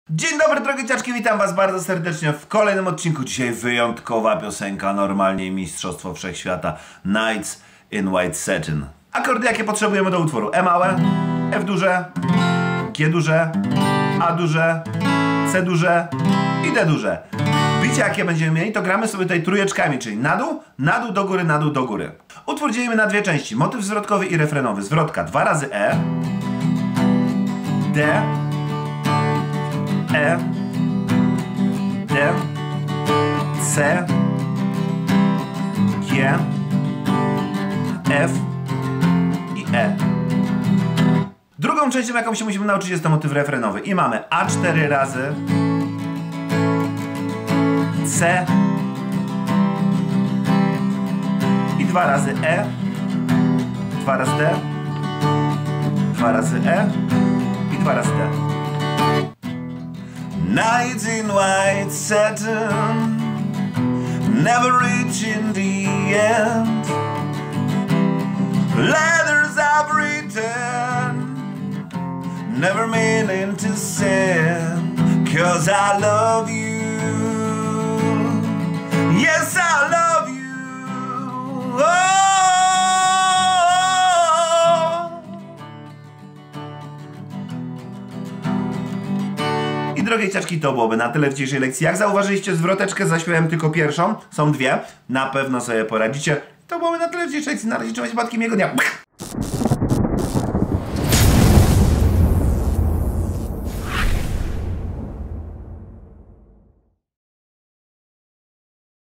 Dzień dobry drogie dzieciaczki, witam was bardzo serdecznie w kolejnym odcinku. Dzisiaj wyjątkowa piosenka, normalnie mistrzostwo wszechświata, Nights in White Satin. Akordy jakie potrzebujemy do utworu: E małe, F duże, G duże, A duże, C duże i D duże. Bicie jakie będziemy mieli, to gramy sobie tutaj trójeczkami, czyli na dół, do góry, na dół, do góry. Utwór dzielimy na dwie części: motyw zwrotkowy i refrenowy. Zwrotka 2 razy E, D, E, D, C, G, F i E. Drugą częścią, jaką się musimy nauczyć, jest to motyw refrenowy. I mamy A4 razy, C i 2 razy E, 2 razy D, 2 razy E i 2 razy D. Nights in white satin, never reaching the end. Letters I've written, never meaning to send. 'Cause I love you, yes I love you. Oh. I drogie dzieciaczki, to byłoby na tyle w dzisiejszej lekcji. Jak zauważyliście, zwroteczkę zaśpiewałem tylko pierwszą. Są dwie. Na pewno sobie poradzicie. To byłoby na tyle w dzisiejszej lekcji. Na razie, cześć, batki, miłego dnia.